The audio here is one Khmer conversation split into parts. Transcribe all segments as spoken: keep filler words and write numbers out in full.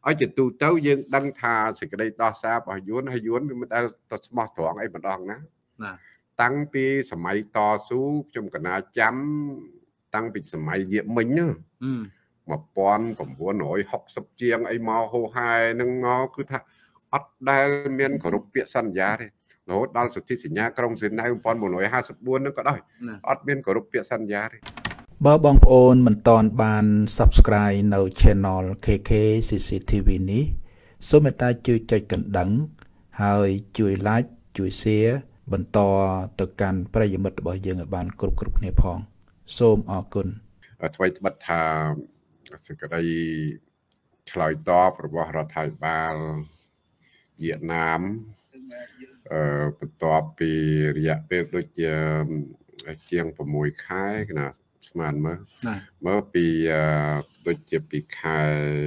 ឲ្យជាទូទៅយើងដឹងថាសេចក្តីដោះសាររបស់យួនហើយយួនវាមិនដែលទៅស្មោះត្រង់អីម្ដងណាណាតាំងពីសម័យតស៊ូខ្ញុំកណាចាំតាំងពីសម័យយាមិញណាmột nghìn chín trămหกสิบជាងអីមកហូហែនឹងមកគឺថាអត់ដែលមានគោរពពាក្យសន្យាទេរហូតដល់សន្ធិសញ្ញាក្រុងសៀនណៅmột nghìn chín trămห้าสิบbốnនឹងក៏ដោយអត់មានគោរពពាក្យសន្យាទេបើបងប្អូនមិនទាន់បាន Subscribe នៅ Channel เค เค ซี ซี ที วี នេះសូមមេត្តាជួយចុចកណ្ដឹងហើយជួយ Like ជួយ Share បន្តទៅកាន់ប្រិយមិត្តរបស់យើងឲ្យបានគ្រប់គ្រប់គ្នាផងសូមអរគុណអ្វីត្បិតថាសេចក្តីឆ្លើយតបរបស់រដ្ឋាភិបាលវៀតណាមអឺបន្ទាប់ពីរយៈពេលដូចជាជាង6ខែណាស្មានមើលមើលពីដូចជាពីខែ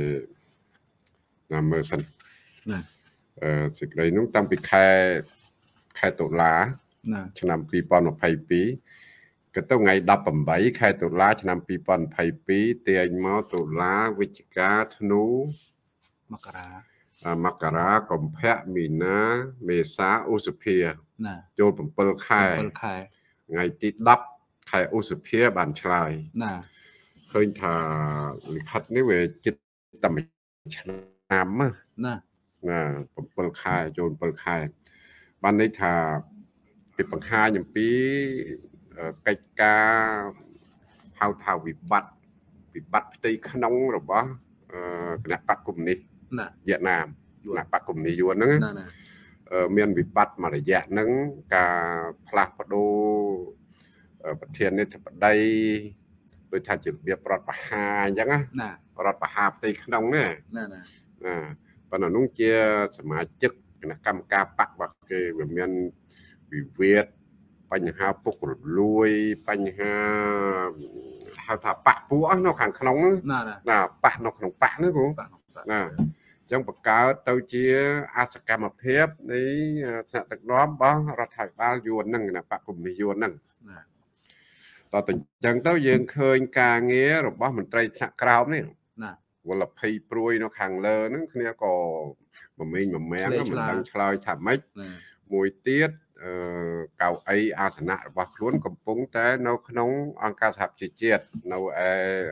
ណាមើលសិនណាអឺសេចក្តីនោះតាំងពីខែខែតុលាឆ្នាំពីរពាន់ម្ភៃពីរក៏ទៅថ្ងៃដប់ប្រាំបីខែតុលាឆ្នាំពីរពាន់ម្ភៃពីរទាញមកតុលាវិច្ឆិកាធ្នូមករាមករាកុម្ភៈមីនាមេសាឧសភាណាចូល7ខែ 7ខែថ្ងៃទីដប់ខែឧសភាបានឆ្លើយណាឃើញថាលិខិតនេះវាជិតតែមួយឆ្នាំណាណា 7ខែចូល7ខែបានន័យថាពីបង្ហាញអំពីកិច្ចការហៅថាវិបត្តិវិបត្តិផ្ទៃក្នុងរបស់គណៈបកកុម្មុយនីសវៀតណាមគណៈបកកុម្មុយនីសយួនហ្នឹងមានវិបត្តិមួយរយៈហ្នឹងការផ្លាស់ប្ដូរប្រធានាធិបតីដូចថាជារបៀបរដ្ឋបហាអញ្ចឹងណារដ្ឋបហាផ្ទៃក្នុងណាណាណាប៉ុន្តែនោះជាសមាជិកគណៈកម្មការបករបស់គេវាមានវិវាទបញ្ហាពុករលួយបញ្ហាហៅថាបកពួកនៅខាងក្នុងណាណាបកនៅក្នុងបកហ្នឹងគ្រូណាអញ្ចឹងបង្កើតទៅជាអសកម្មភាពនៃថ្នាក់ដឹកនាំរបស់រដ្ឋាភិបាលយួនហ្នឹងគណៈបកកុម្មុយនីសយួនហ្នឹងណាតើទៅអញ្ចឹងទៅយើងឃើញការងាររបស់មន្ត្រីថ្នាក់ក្រោមនេះណាវលភ័យព្រួយនៅខាងលើហ្នឹងគ្នាក៏មមែងមមាំងមិនដឹងឆ្លើយថាម៉េចមួយទៀតអឺកៅអីអាសនៈរបស់ខ្លួនកំពុងតែនៅក្នុងអង្គការសហប្រជាជាតិនៅឯ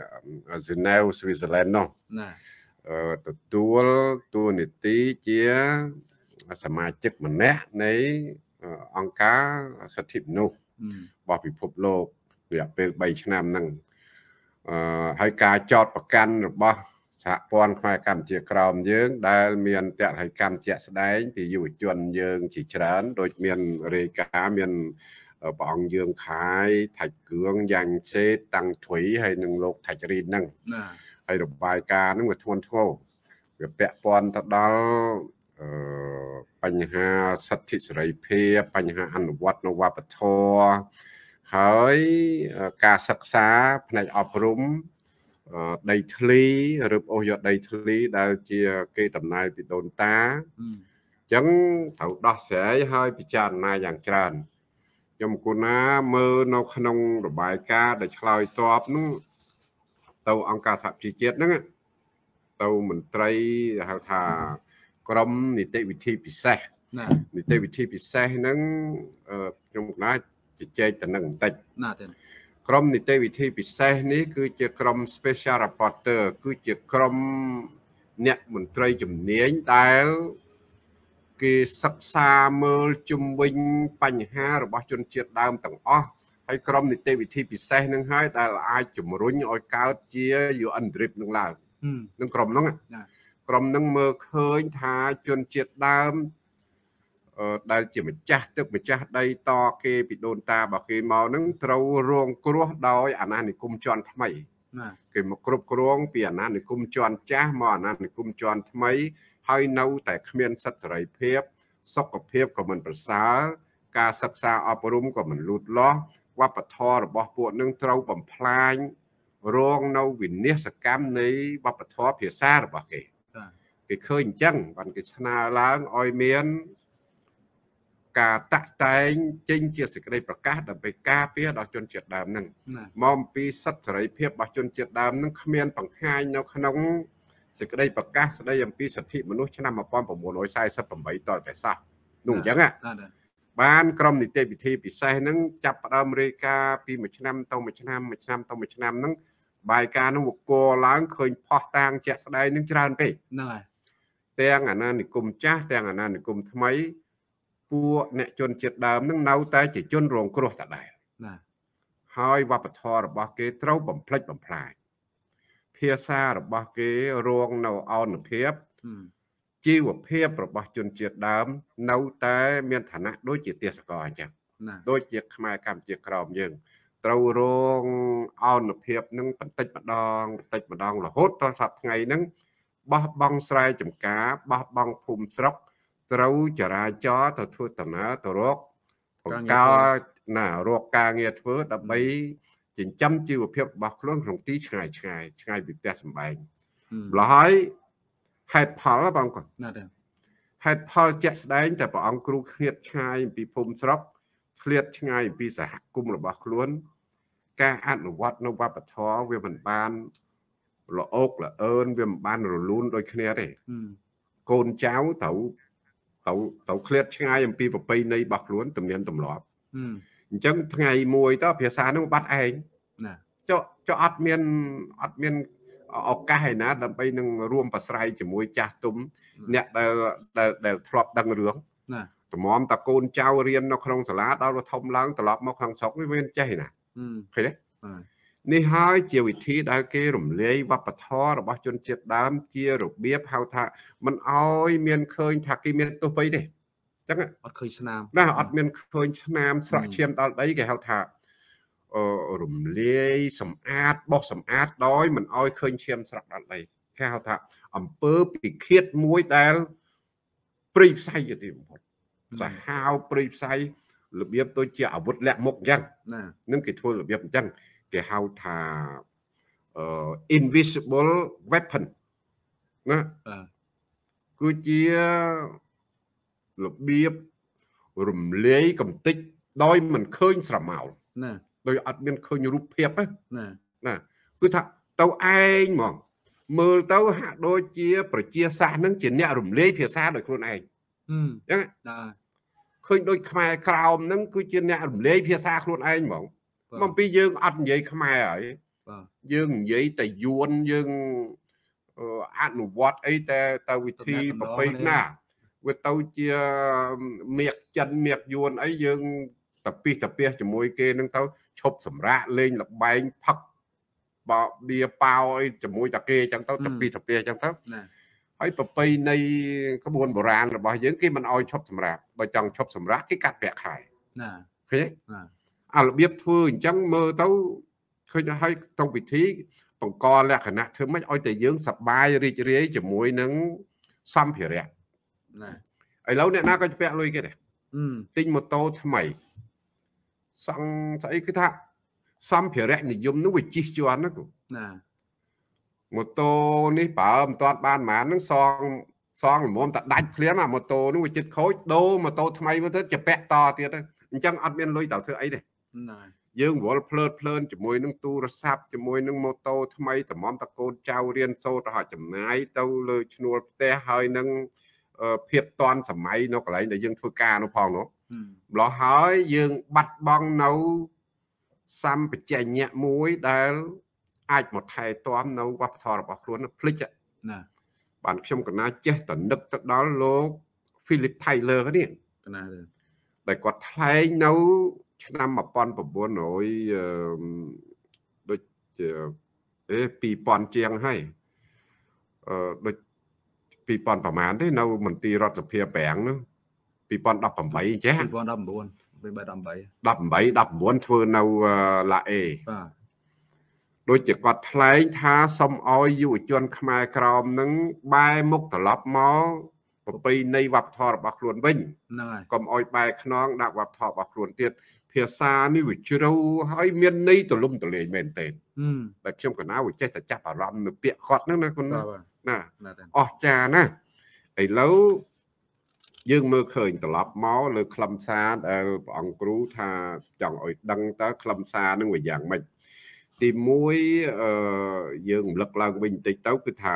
Geneva Switzerland នោះណាអឺទទួលតួនាទីជាសមាជិកម្នាក់នៃអង្គការសិទ្ធិមនុស្សរបស់ពិភពលោករយៈពេល3ឆ្នាំហ្នឹងអឺហើយការចោទប្រកាន់របស់សហព័ន្ធខ្មែរកម្ពុជាក្រោមយើងដែលមានតហិកម្មជាក់ស្ដែងពីយុវជនយើងជាច្រើនដូចមានរេការមានព្រះអង្គយើងខាយថាច់គឿងយ៉ាងសេតាំងទ្វីហើយនឹងលោកថាច់រីនហ្នឹងហើយរបាយការណ៍ហ្នឹងវាធ្ងន់ធ្ងរវាពាក់ព័ន្ធទៅដល់អឺបញ្ហាសិទ្ធិសេរីភាពបញ្ហាអនុវត្តនៅវប្បធម៌ហើយការសិក្សាផ្នែកអប់រំដីធ្លីឬអូសយកដីធ្លីដែលជាគេតំណាយពីដូនតាអញ្ចឹងត្រូវដោះស្រាយហើយពិចារណាយ៉ាងច្រើនខ្ញុំគូណាមើលនៅក្នុងរបាយការណ៍ដែលឆ្លើយតបហ្នឹងទៅអង្គការសហប្រជាជាតិហ្នឹងទៅមន្ត្រីហៅថាក្រមនីតិវិធីពិសេសណានីតិវិធីពិសេសហ្នឹងខ្ញុំគូណាជជែកទៅនឹងបន្តិចណាទេក្រុមនីតិវិធីពិសេសនេះគឺជាក្រុម Special Rapporteur គឺជាក្រុមអ្នកមន្ត្រីជំនាញដែលគេសិក្សាមើលជុំវិញបញ្ហារបស់ជនជាតិដើមទាំងអស់ហើយក្រុមនីតិវិធីពិសេសនឹងហើយដែលអាចជំរុញឲ្យកើតជា ยู เอ็น drip នឹងឡើងនឹងក្រុមហ្នឹងក្រុមហ្នឹងមើលឃើញថាជនជាតិដើមដែលជាម្ចាស់ទឹកម្ចាស់ដីតគេពីដូនតារបស់គេមកហ្នឹងត្រូវរងគ្រោះដោយអាណានិគមជាន់ថ្មីគេមកគ្រប់គ្រងពីអាណានិគមជាន់ចាស់មកអាណានិគមជាន់ថ្មីហើយនៅតែគ្មានសិទ្ធិសេរីភាពសុខភាពក៏មិនប្រសើរការសិក្សាអប់រំក៏មិនលូតលាស់វប្បធម៌របស់ពួកនឹងត្រូវបំផ្លាញរងនៅវិនាសកម្មនៃវប្បធម៌ភាសារបស់គេគេឃើញអញ្ចឹងបានគេស្នើឡើងឲ្យមានការតាក់តែងចេញជាសេចក្តីប្រកាសដើម្បីការពារដល់ជនជាតិដើមហ្នឹងមកអំពីសិទ្ធិសេរីភាពរបស់ជនជាតិដើមហ្នឹងគ្មានបង្ហាញនៅក្នុងសេចក្តីប្រកាសស្តីអំពីសិទ្ធិមនុស្សឆ្នាំmột nghìn chín trăm四十八តតែសោះនោះអញ្ចឹងបានក្រុមនីតិវិធីពិសេសហ្នឹងចាប់ផ្ដើមរាយការណ៍ពីមួយឆ្នាំទៅមួយឆ្នាំមួយឆ្នាំទៅមួយឆ្នាំហ្នឹងបាយការហ្នឹងវកឡើងឃើញផុសតាងជាក់ស្ដែងនឹងច្រើនពេកហ្នឹងហើយទាំងអាណានិគមចាស់ទាំងអាណានិគមថ្មីពួកអ្នកជនជាតិដើមនឹងនៅតែជាជនរងគ្រោះដដែលណាហើយវប្បធម៌របស់គេត្រូវបំផ្លិចបំផ្លាញភាសារបស់គេរងនៅអនុភាពជីវភាពរបស់ជនជាតិដើមនៅតែមានឋានៈដូចជាទាសករអញ្ចឹងដូចជាខ្មែរកម្ពុជាក្រោមយើងត្រូវរងអនុភាពនឹងបន្តិចម្ដងបន្តិចម្ដងរហូតដល់សប្តាហ៍ថ្ងៃហ្នឹងបោះបង់ស្រែចម្ការបោះបង់ភូមិស្រុកត្រូវចរាចរទៅធ្វើដំណើរទៅរកបង្កើតណារកការងារធ្វើដើម្បីចិញ្ចឹមជីវភាពរបស់ខ្លួនក្នុងទីឆ្ងាយឆ្ងាយឆ្ងាយពីផ្ទះសម្បែងម្ល៉េះហើយហេតុផលបងគាត់ណាស់ហេតុផលជាក់ស្ដែងតែព្រះអង្គគ្រូឃ្លាតឆ្ងាយពីភូមិស្រុកឃ្លាតឆ្ងាយពីសហគមន៍របស់ខ្លួនការអនុវត្តនៅវប្បធម៌វាមិនបានល្អកល្អឿនវាមិនបានរលូនដូចគ្នាទេកូនចៅត្រូវត្រូវត្រូវឃ្លាតឆ្ងាយអំពីប្រពៃណីរបស់ខ្លួនទំនៀមទម្លាប់អញ្ចឹងថ្ងៃមួយទៅភាសានឹងបាត់ឯងណាចុះចុះអត់មានអត់មានឱកាសឯណាដើម្បីនឹងរួមប្រស្រ័យជាមួយចាស់ទុំអ្នកដែលដែលធ្លាប់ដឹងរឿងណាតម្រាំតាកូនចៅរៀននៅក្នុងសាលាដល់ធំឡើងត្រឡប់មកក្នុងស្រុកនេះវាចេះណាឃើញទេនេះហើយជាវិធីដែលគេរំលាយវប្បធម៌របស់ជនជាតិដើមជារបៀបហៅថាមិនអោយមានឃើញថាគេមានទោសបីទេអញ្ចឹងអត់ឃើញស្នាមណាអត់មានឃើញស្នាមស្រក់ឈាមដល់ដីគេហៅថាអឺរំលាយសម្អាតបោះសម្អាតដោយមិនអោយឃើញឈាមស្រក់ដល់ដីគេហៅថាអំពើពិឃាតមួយដែលព្រៃផ្សៃជាទីបំផុតសាហាវព្រៃផ្សៃរបៀបដូចជាអាវុធលាក់មុខអញ្ចឹងណានឹងគេធ្វើរបៀបអញ្ចឹងគេហៅថា invisible weapon ណាគឺជារបៀបរំលាយកំទេចដោយមិនឃើញស្រមោលណាដោយអត់មានឃើញរូបភាពណាណាគឺថាទៅឯងហ្មងមើលទៅហាក់ដូចជាប្រជាសាស្ត្រនឹងជាអ្នករំលាយភាសាដោយខ្លួនឯងអញ្ចឹងឃើញដូចខ្មែរក្រោមហ្នឹងគឺជាអ្នករំលាយភាសាខ្លួនឯងហ្មងមកពីយើងអត់និយាយខ្មែរហើយយើងនិយាយតែយួនយើងអនុវត្តអីតែទៅវិធីប្រពៃណាវាទៅជាមៀកចិនមៀកយួនអីយើងតពិសតពះជាមួយគេនឹងទៅឈប់សម្រាកលេងលបែងផឹកបបៀប៉ាវអីជាមួយតាគេអញ្ចឹងទៅតពិសតពះអញ្ចឹងទៅហើយប្រពៃណីក្បួនបុរាណរបស់យើងគេមិនអោយឈប់សម្រាកបើចង់ឈប់សម្រាកគេកាត់ប្រាក់ខែណាឃើញទេអារបៀបធ្វើអញ្ចឹងមើលទៅឃើញហើយក្នុងពិធីបង្កលក្ខណៈធ្វើម៉េចឲ្យតែយើងសប្បាយរីករាយជាមួយនឹងសម្ភារៈណាឥឡូវអ្នកណាក៏ពាក់លុយគេដែរទិញម៉ូតូថ្មីសង់ស្អីគឺថាសម្ភារៈនិយមនោះវាជិះជាន់ណាគូណាម៉ូតូនេះបើមិនទាន់បានប៉ុន្មានហ្នឹងសងសងល្មមតែដាច់ភ្លាមអាម៉ូតូនោះវាចិត្តខូចដូរម៉ូតូថ្មីមកទៅជាពាក់តទៀតអញ្ចឹងអត់មានលុយទៅធ្វើអីទេណាយើងវល់ភ្លើតភ្លើនជាមួយនឹងទូរស័ព្ទជាមួយនឹងម៉ូតូថ្មីតម្រាំតកូនចៅរៀនសូត្ររហូតចំណាយទៅលើឈ្នួលផ្ទះហើយនឹងភាពតាន់សម័យនៅកន្លែងដែលយើងធ្វើការនោះផងនោះម្ល៉េះហើយយើងបាត់បង់នៅសម្បជញ្ញៈមួយដែលអាចមកថែទាំនៅវប្បធម៌របស់ខ្លួនភ្លេចណាបានខ្ញុំកណាចេះតែនឹកទៅដល់លោក Philip Taylor នេះកណាដែលគាត់ថ្លែងនៅឆ្នាំmột nghìn chín trămដូចជាអេពីរពាន់ជាងហើយអឺដូចពីរពាន់ប្រហែលទេនៅមន្ទីររដ្ឋសភាប្រាំងនោះពីរពាន់ដប់ប្រាំបីអញ្ចឹងពីរពាន់ដប់ប្រាំបួនពីរពាន់ដប់ប្រាំបីដប់ប្រាំបីដប់ប្រាំបួនធ្វើនៅឡាអេបាទដូចជាគាត់ថ្លែងថាសូមឲ្យយុវជនខ្មែរក្រមនឹងបែរមុខត្រឡប់មកប្រពៃណីវប្បធម៌របស់ខ្លួនវិញហ្នឹងហើយកុំឲ្យបែរខ្នងដាក់វប្បធម៌របស់ខ្លួនទៀតភាសានេះវាជ្រៅហើយមានន័យទលំទលាយមែនទែនតែខ្ញុំកណាវាចេះតែចាប់អារម្មណ៍នៅពាក្យគាត់ហ្នឹងណាគុណណាអស្ចារ្យណាឥឡូវយើងមើលឃើញត្រឡប់មកលើខ្លឹមសារដែលព្រះអង្គគ្រូថាចង់ឲ្យដឹងតើខ្លឹមសារនឹងវាយ៉ាងម៉េចទីមួយអឺយើងរំលឹកឡើងវិញបន្តិចទៅគឺថា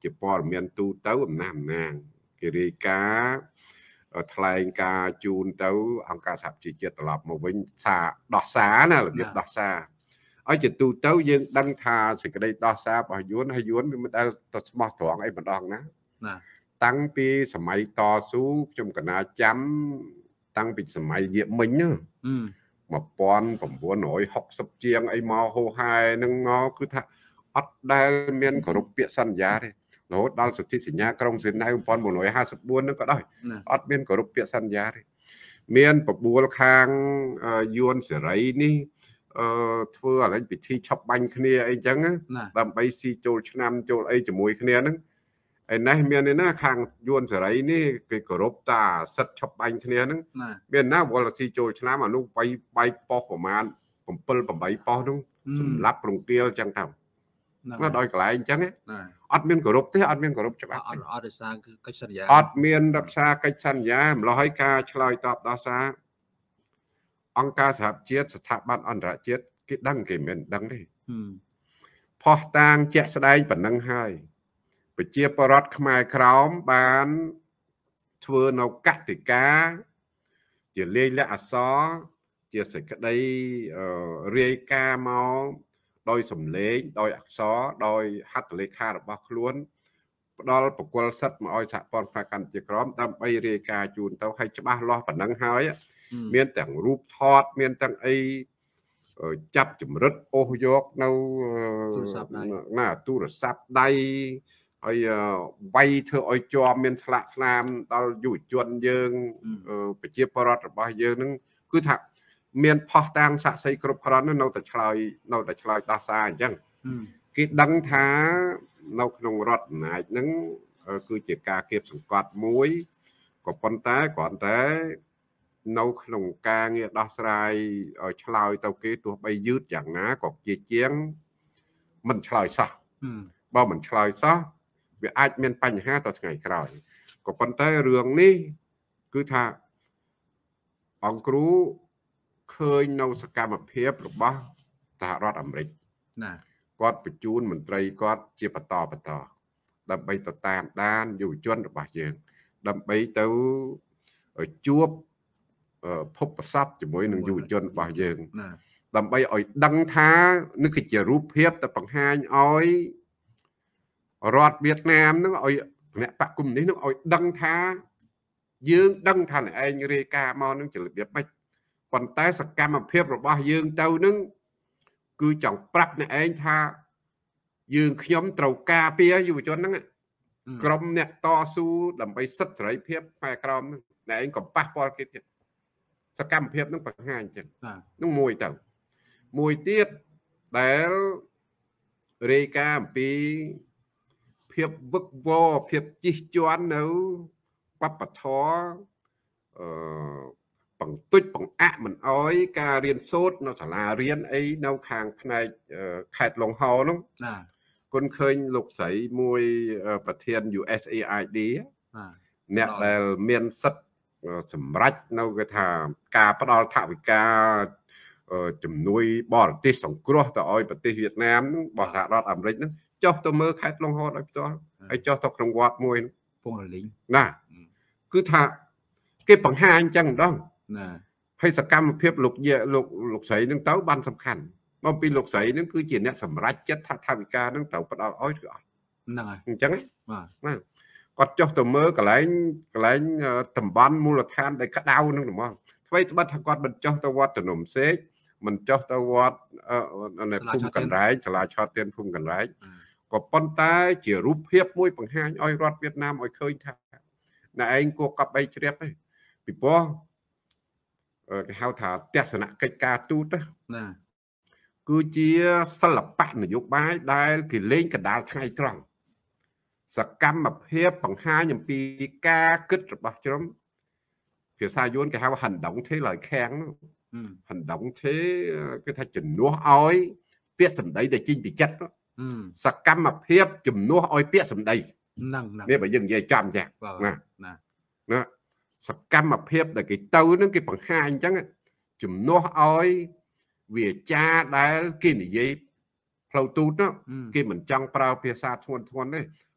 ជាព័ត៌មានទូទៅអំណាចអំណាងគេរាយការណ៍ថ្លែងការជូនទៅអង្គការសហប្រជាជាតិត្រឡប់មកវិញសារដោះសារណារបៀបដោះសារឲ្យជាទូទៅយើងដឹងថាសេចក្តីដោះសាររបស់យួនហើយយួនវាមិនដែលទៅស្មោះត្រង់អីម្ដងណាណាតាំងពីសម័យតស៊ូខ្ញុំកណាចាំតាំងពីសម័យយាមិញណាmột nghìn chín trămหกสิบជាងអីមកហូហែនឹងមកគឺថាអត់ដែលមានគោរពពាក្យសន្យាទេរហូតដល់សិទ្ធិសញ្ញាក្រុងសៀនណៅmột nghìn chín trămห้าสิบ四នឹងក៏ដោយអត់មានគោរពពាក្យសន្យាទេមានបបួលខាងយួនសេរីនេះអឺធ្វើឥឡូវពិធីឆប់បាញ់គ្នាអីចឹងដើម្បីស៊ីចូលឆ្នាំចូលអីជាមួយគ្នាហ្នឹងឯនេះមានណាខាងយួនសេរីនេះគេគោរពតាសិទ្ធិឆប់បាញ់គ្នាហ្នឹងមានណាវល់ស៊ីចូលឆ្នាំអានោះបាយបាយប៉ុសប្រមាណbảy eightប៉ុសហ្នឹងសម្រាប់រង្គាលចឹងទៅមកដោយកន្លែងអញ្ចឹងអត់មានគោរពទេអត់មានគោរពច្បាប់អត់អត់រក្សាកិច្ចសន្យាអត់មានរក្សាកិច្ចសន្យាម្ល៉េះហើយការឆ្លើយតបដោះសារអង្គការសហជាតិស្ថាប័នអន្តរជាតិគេដឹងគេមិនដឹងទេផុសតាងជាក់ស្ដែងប៉ុណ្ណឹងហើយប្រជាពលរដ្ឋខ្មែរក្រោមបានធ្វើនៅកតិកាជាលេខលក្ខអក្សរជាសេចក្តីរាយការណ៍មកដោយសំឡេងដោយអក្សរដោយហត្ថលេខារបស់ខ្លួនផ្ដល់បកគលសិទ្ធិមកឲ្យសហព័ន្ធផ្នែកកម្ពុជាក្រមដើម្បីរាយការណ៍ជូនទៅឲ្យច្បាស់លាស់ប៉ុណ្ណឹងហើយមានទាំងរូបថតមានទាំងអីចាប់ចម្រិតអូសយកនៅណាទូរស័ព្ទដៃហើយវាយធ្វើឲ្យជាប់មានស្លាកស្នាមដល់យុវជនយើងប្រជាពលរដ្ឋរបស់យើងហ្នឹងគឺថាមានផុសតាងសាក់សីគ្រប់គ្រាន់នៅតែឆ្លើយនៅតែឆ្លើយដោះសារអញ្ចឹងគេដឹងថានៅក្នុងរដ្ឋអំណាចហ្នឹងគឺជាការគៀបសង្កត់មួយក៏ប៉ុន្តែគ្រាន់តែនៅក្នុងការងារដោះស្រាយឆ្លើយទៅគេទោះបីយឺតយ៉ាងណាក៏ជាជាងមិនឆ្លើយសោះបើមិនឆ្លើយសោះវាអាចមានបញ្ហាទៅថ្ងៃក្រោយក៏ប៉ុន្តែរឿងនេះគឺថាអង្គគ្រូឃើញនៅសកម្មភាពរបស់សហរដ្ឋអាមេរិកណាគាត់បញ្ជូនមន្ត្រីគាត់ជាបន្តបន្តដើម្បីទៅតាមដានយុវជនរបស់យើងដើម្បីទៅជួបភពប្រសពជាមួយនឹងយុវជនរបស់យើងដើម្បីឲ្យដឹងថានេះគឺជារូបភាពដែលបង្ហាញឲ្យរដ្ឋវៀតណាមនឹងឲ្យគណៈបកគុំនេះនឹងឲ្យដឹងថាយើងដឹងថាឯងរាយការណ៍មកនឹងជារបៀបម៉េចប៉ុន្តែសកម្មភាពរបស់យើងទៅនឹងគឺចង់ប្រាប់អ្នកឯងថាយើងខ្ញុំត្រូវការពារយុវជនហ្នឹងក្រុមអ្នកតស៊ូដើម្បីសិទ្ធិសេរីភាពផ្នែកក្រមហ្នឹងអ្នកឯងកំប៉ះពាល់គេទៀតសកម្មភាពហ្នឹងបង្ហាញចឹងហ្នឹងមួយទៅមួយទៀតដែលរាយការណ៍អំពីភាពវឹកវរភាពជិះជាន់នៅបព្វធម៌អឺបង្ទុចបង្អាក់មិនអោយការរៀនសូត្រនៅសាលារៀនអីនៅខាងផ្នែកខេត្តឡុងហោនោះណាគុនឃើញលោកស្រីមួយប្រធាន U S A I D អ្នកដែលមានសិទ្ធិសម្រេចនៅគេថាការផ្ដល់ថវិកាជំនួយបរទេសសង្គ្រោះទៅឲ្យប្រទេសវៀតណាមរបស់សហរដ្ឋអាមេរិកហ្នឹងចុះទៅមើលខេត្តឡុងហោដោយផ្ទាល់ហើយចុះទៅក្នុងវត្តមួយពងរលីងណាគឺថាគេបង្ហាញអញ្ចឹងម្ដងណាហើយសកម្មភាពលោកយាលោកលោកស្រីនឹងទៅបានសំខាន់មកពីលោកស្រីនឹងគឺជាអ្នកសម្រេចចិត្តថាថវិកានឹងត្រូវផ្ដល់ឲ្យឬអត់ហ្នឹងហើយអញ្ចឹងបាទគាត់ចុះទៅមើលកន្លែងកន្លែងតំបន់មូលដ្ឋានដែលក្តៅនឹងហ្មងថ្មីត្បិតថាគាត់មិនចុះទៅវត្តភ្នំសេកមិនចុះទៅវត្តនៅភូមិកណ្ដែកសាលាឆោតទៀនភូមិកណ្ដែកក៏ប៉ុន្តែជារូបភាពមួយបង្ហាញឲ្យរដ្ឋវៀតណាមឲ្យឃើញថាអ្នកឯងគួរកប់បីជ្រាបទេពីព្រោះគេហៅថាទស្សនកិច្ចការទូតណាគឺជាសិល្បៈនយោបាយដែលគេលេងកណ្ដាលថ្ងៃត្រង់សកម្មភាពបង្ហាញអំពីការគិតរបស់ជ្រុំភាសាយួនគេហៅហណ្ដងទេឡើយខាំងហណ្ដងទេគឺថាជំនួសឲ្យពាក្យសម្ដីដែលចេញពីចិត្តសកម្មភាពជំនួសឲ្យពាក្យសម្ដីហ្នឹងនេះបើយើងនិយាយចំចាស់ណាណាសកម្មភាពដែលគេទៅនឹងគេបង្ហាញអញ្ចឹងជំនួសឲ្យវាចាដែលគេនិយាយផ្លូវទូតគេមិនចង់ប្រើភាសាធ្ងន់ធ្ងរទេ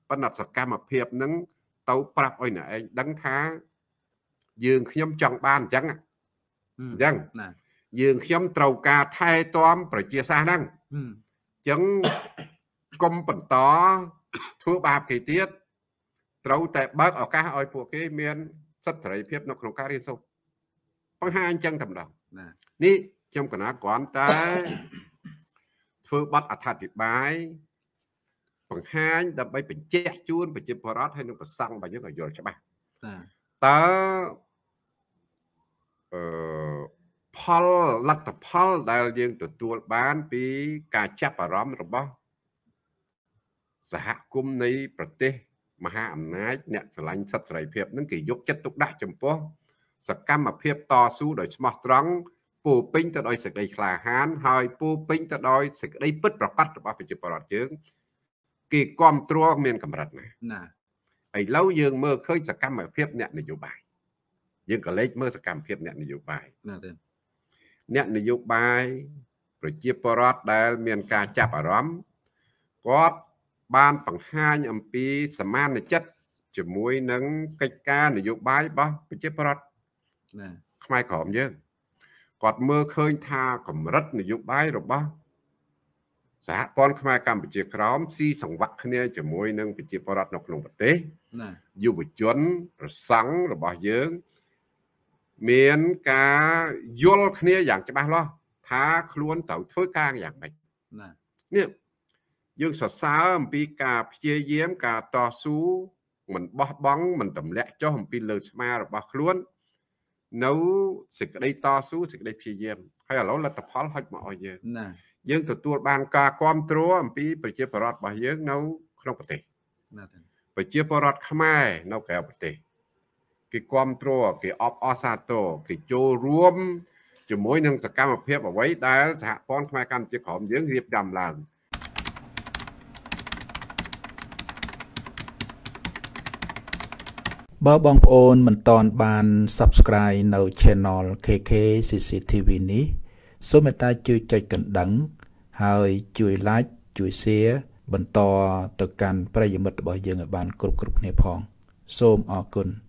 ប៉ុន្តែសកម្មភាពហ្នឹងទៅប្រាប់ឲ្យអ្នកឯងដឹងថាយើងខ្ញុំចង់បានអញ្ចឹងអញ្ចឹងយើងខ្ញុំត្រូវការថែទាំប្រជាសាស្ត្រហ្នឹងអញ្ចឹងកុំបន្តធ្វើបាបគេទៀតត្រូវតែបើកឱកាសឲ្យពួកគេមានសិទ្ធិសេរីភាពនៅក្នុងការរៀនសូត្របង្ហាញអញ្ចឹងតែម្ដងនេះខ្ញុំកណាគ្រាន់តែធ្វើបទអត្ថាធិប្បាយបង្ហាញដើម្បីបញ្ជាក់ជូនប្រជាពលរដ្ឋហើយនឹងប្រសង់របស់យើងឲ្យយល់ច្បាស់តើអឺផលលទ្ធផលដែលយើងទទួលបានពីការចាប់អារម្មណ៍របស់សហគមន៍នៃប្រទេសមហាអំណាចអ្នកស្រឡាញ់សិទ្ធិសេរីភាពនឹងគេយកចិត្តទុកដាក់ចំពោះសកម្មភាពតស៊ូដោយស្មោះត្រង់ពោពេញទៅដោយសេចក្តីក្លាហានហើយពោពេញទៅដោយសេចក្តីពិតប្រាកដរបស់ប្រជាពលរដ្ឋយើងគេគ្រប់គ្រងមានកម្រិតណាណាឥឡូវយើងមើលឃើញសកម្មភាពអ្នកនយោបាយយើងក៏លេចមើលសកម្មភាពអ្នកនយោបាយណាទេអ្នកនយោបាយប្រជាពលរដ្ឋដែលមានការចាប់អារម្មណ៍គាត់បានបង្ហាញអំពីសមានចិត្តជាមួយនឹងកិច្ចការនយោបាយរបស់ប្រជាពលរដ្ឋណាខ្មែរក្រមយើងគាត់មើលឃើញថាកម្រិតនយោបាយរបស់សហព័ន្ធខ្មែរកម្ពុជាក្រមស៊ីសង្វាក់គ្នាជាមួយនឹងប្រជាពលរដ្ឋនៅក្នុងប្រទេសណាយុវជនប្រសង់របស់យើងមានការយល់គ្នាយ៉ាងច្បាស់លាស់ថាខ្លួនត្រូវធ្វើការយ៉ាងម៉េចណានេះយើងសរសើរអំពីការព្យាយាមការតស៊ូមិនបោះបង់មិនទម្លាក់ចុះអំពីលើស្មារបស់ខ្លួននៅសេចក្តីតស៊ូសេចក្តីព្យាយាមហើយឥឡូវលទ្ធផលហុចមកឲ្យយើងណាយើងទទួលបានការគ្រប់គ្រងអំពីប្រជាពលរដ្ឋរបស់យើងនៅក្នុងប្រទេសណាប្រជាពលរដ្ឋខ្មែរនៅក្រៅប្រទេសគេគ្រប់គ្រងគេអបអរសាទរគេចូលរួមជាមួយនឹងសកម្មភាពអ្វីដែលសហព័ន្ធខ្មែរកម្ពុជាក្រមយើងរៀបចំឡើងបើបងប្អូនមិនទាន់បាន Subscribe នៅ Channel เค เค ซี ซี ที วี នេះសូមមេត្តាជួយចុចកណ្ដឹងហើយជួយ Like ជួយ Share បន្តទៅកាន់ប្រិយមិត្តរបស់យើងឲ្យបានគ្រប់គ្រប់គ្នាផងសូមអរគុណ